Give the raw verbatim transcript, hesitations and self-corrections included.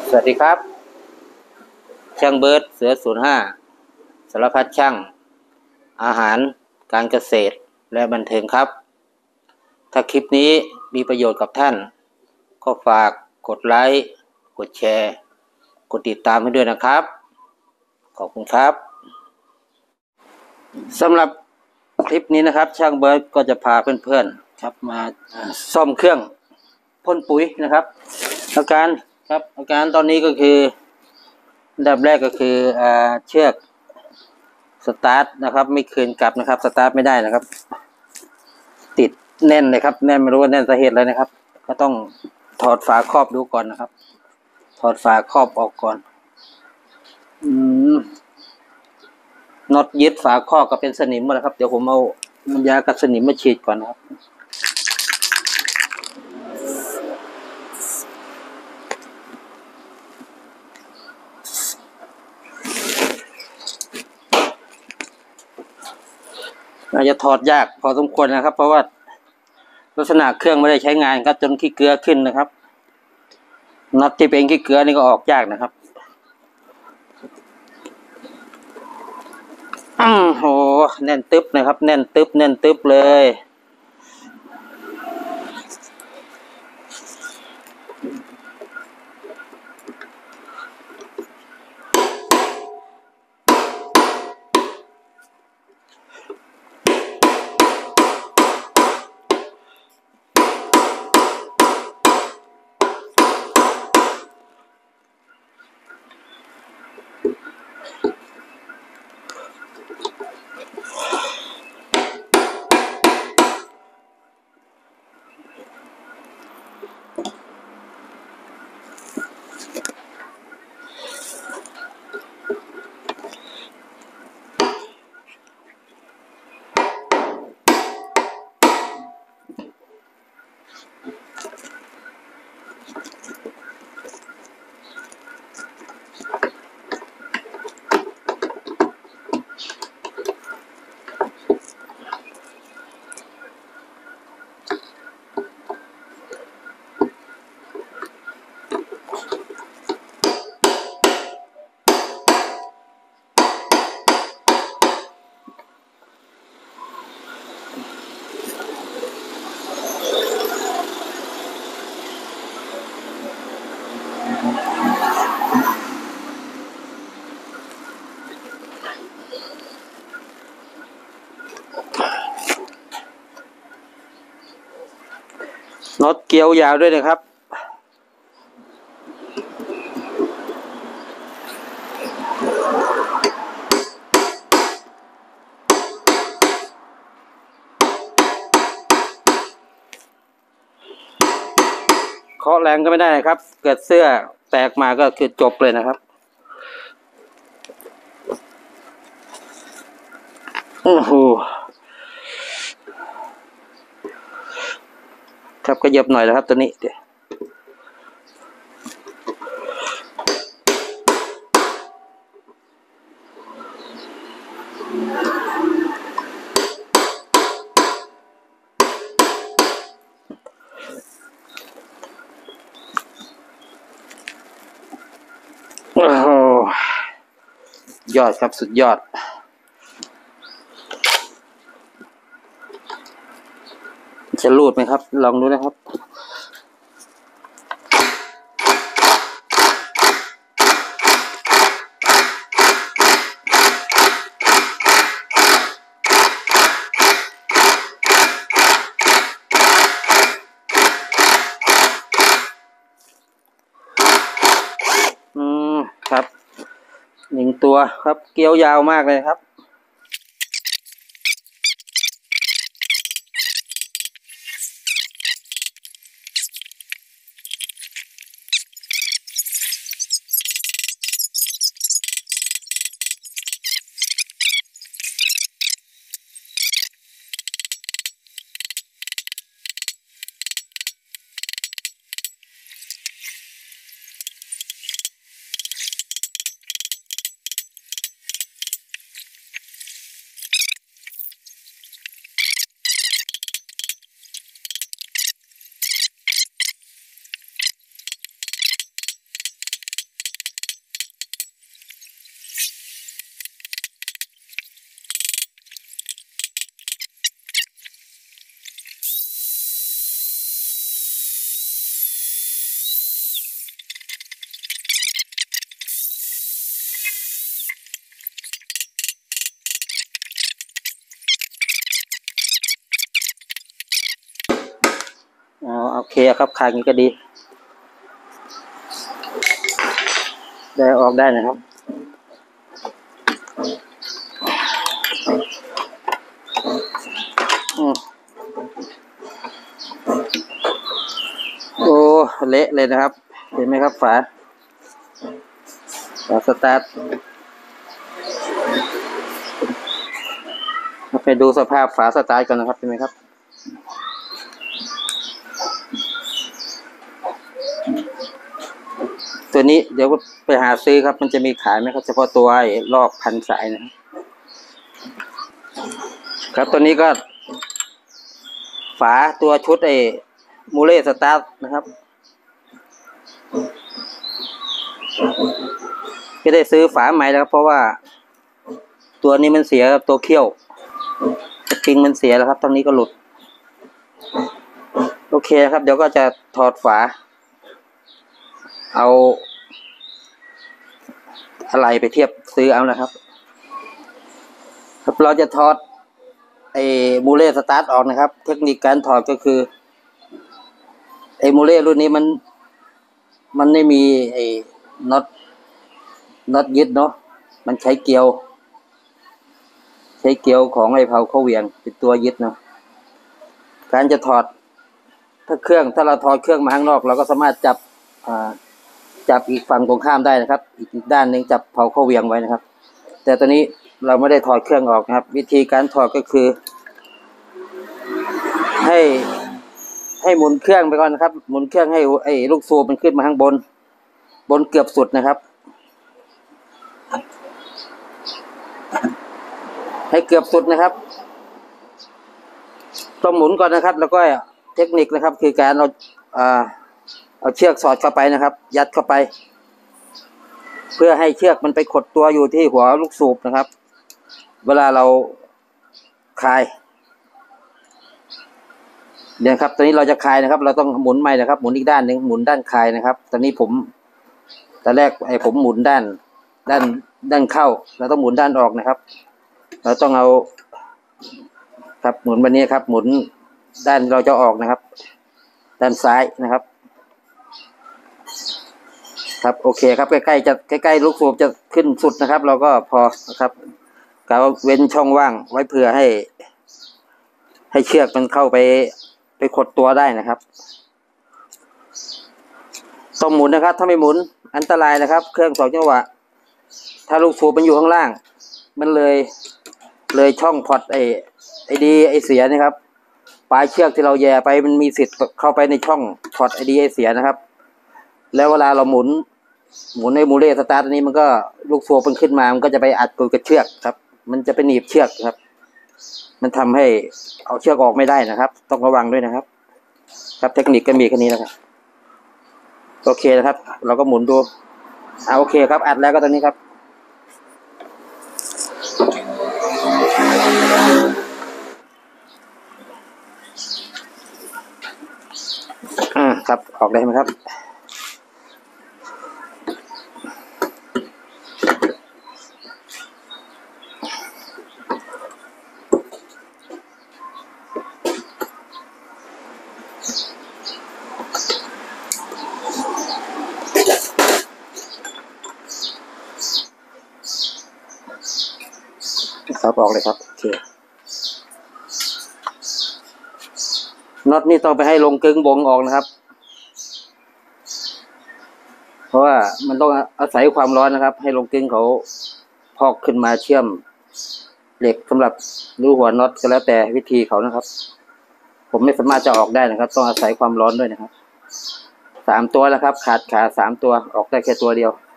สวัสดีครับช่างเบิร์ดเสือศูนย์ห้าสารพัดช่างอาหารการเกษตรและบันเทิงครับถ้าคลิปนี้มีประโยชน์กับท่านก็ฝากกดไลค์กดแชร์กดติดตามให้ด้วยนะครับขอบคุณครับสำหรับคลิปนี้นะครับช่างเบิร์ดก็จะพาเพื่อนๆครับมาซ่อมเครื่องพ่นปุ๋ยนะครับอาการครับอาการตอนนี้ก็คืออันดับแรกก็คืออ่าเชือกสตาร์ทนะครับไม่คืนกลับนะครับสตาร์ทไม่ได้นะครับติดแน่นเลยครับแน่นไม่รู้ว่าแน่นสาเหตุอะไรนะครับก็ต้องถอดฝาครอบดูก่อนนะครับถอดฝาครอบออกก่อนอืมน็อตยึดฝาครอบก็เป็นสนิมหมดแล้วครับเดี๋ยวผมเอาน้ำยากัดสนิมมาฉีดก่อนนะครับอาจจะถอดยากพอสมควรนะครับเพราะว่าลักษณะเครื่องไม่ได้ใช้งานครับจนขี้เกลือขึ้นนะครับน็อตที่เป็นขี้เกลือนี่ก็ออกยากนะครับอืมโหแน่นตึ๊บนะครับแน่นตึ๊บแน่นตึ๊บเลยน็อตเกลียวยาวด้วยนะครับเคาะแรงก็ไม่ได้นะครับเกิดเสื้อแตกมาก็คือจบเลยนะครับโอ้โหครับก็เย็บหน่อยแล้วครับตัวนี้เดี๋ยวโอ้โหยอดครับสุดยอดจะรูดไหมครับลองดูนะครับอืมครับหนึ่งตัวครับเกลียวยาวมากเลยครับโอเคครับคางนี้ก็ดีได้ออกได้นะครับโอ้เละเลยนะครับเห็นไหมครับฝาฝาสตาร์ทไปดูสภาพฝาสตาร์ทกันนะครับเห็นไหมครับตัวนี้เดี๋ยวไปหาซื้อครับมันจะมีขายไหมครับเฉพาะตัวไอ้ลอกพันสายนะครับตัวนี้ก็ฝาตัวชุดไอ้มูเล่สตาร์ทนะครับไม่ได้ซื้อฝาใหม่แล้วเพราะว่าตัวนี้มันเสียครับตัวเขี้ยวสปริงมันเสียแล้วครับตรงนี้ก็หลุดโอเคครับเดี๋ยวก็จะถอดฝาเอาอะไรไปเทียบซื้อเอานะครับครับเราจะถอดไอ้มูเล่สตาร์ทออกนะครับเทคนิคการถอดก็คือไอ้มูเล่รุ่นนี้มันมันไม่มีไอ้น็อตน็อตยึดเนาะมันใช้เกลียวใช้เกลียวของไอ้เผาเข้าเวียงเป็นตัวยึดเนาะการจะถอดถ้าเครื่องถ้าเราถอดเครื่องมาข้างนอกเราก็สามารถจับอ่าจับอีกฝั่งตรงข้ามได้นะครับอีกด้านหนึ่งจับเผาเข้าเวียงไว้นะครับแต่ตอนนี้เราไม่ได้ถอดเครื่องออกนะครับวิธีการถอดก็คือให้ให้หมุนเครื่องไปก่อนนะครับหมุนเครื่องให้ไอ้ลูกสูบมันขึ้นมาข้างบนบนเกือบสุดนะครับให้เกือบสุดนะครับต้องหมุนก่อนนะครับแล้วก็เทคนิคนะครับคือการเอาอ่าเอาเชือกสอดเข้าไปนะครับยัดเข้าไปเพื่อให้เชือกมันไปขดตัวอยู่ที่หัวลูกสูบนะครับเวลาเราคลายเนี่ยครับตอนนี้เราจะคลายนะครับเราต้องหมุนใหม่นะครับหมุนอีกด้านหนึ่งหมุนด้านคลายนะครับตอนนี้ผมตอนแรกไอ้ผมหมุนด้านด้านด้านเข้าเราต้องหมุนด้านออกนะครับเราต้องเอาครับหมุนแบบนี้ครับหมุนด้านเราจะออกนะครับด้านซ้ายนะครับครับโอเคครับใกล้ๆจะใกล้ๆลูกสูบจะขึ้นสุดนะครับเราก็พอนะครับกะเว้นช่องว่างไว้เผื่อให้ให้เชือกมันเข้าไปไปขดตัวได้นะครับต้องหมุนนะครับถ้าไม่หมุนอันตรายนะครับเครื่องสองจังหวะถ้าลูกสูบมันอยู่ข้างล่างมันเลยเลยช่องพอร์ตไอไอดีไอเสียนะครับปลายเชือกที่เราแย่ไปมันมีสิทธิ์เข้าไปในช่องพอร์ตไอดีไอเสียนะครับแล้วเวลาเราหมุนหมุนในมูเล่สตาร์ทนี้มันก็ลูกสูบมันขึ้นมามันก็จะไปอัดตัวกับเชือกครับมันจะไปหนีบเชือกครับมันทำให้เอาเชือกออกไม่ได้นะครับต้องระวังด้วยนะครับครับเทคนิคก็มีแค่นี้นะครับโอเคนะครับเราก็หมุนดูอ่าโอเคครับอัดแล้วก็ตอนนี้ครับอ่าครับออกได้ไหมครับครับออกเลยครับโอเคน็อตนี่ต้องไปให้ลงกึ่งวงออกนะครับเพราะว่ามันต้องอาศัยความร้อนนะครับให้ลงกึ่งเขาพอกขึ้นมาเชื่อมเหล็กสำหรับรูหัวน็อตก็แล้วแต่วิธีเขานะครับผมไม่สามารถจะออกได้นะครับต้องอาศัยความร้อนด้วยนะครับสามตัวแล้วครับขาดขาสามตัวออกได้แค่ตัวเดียว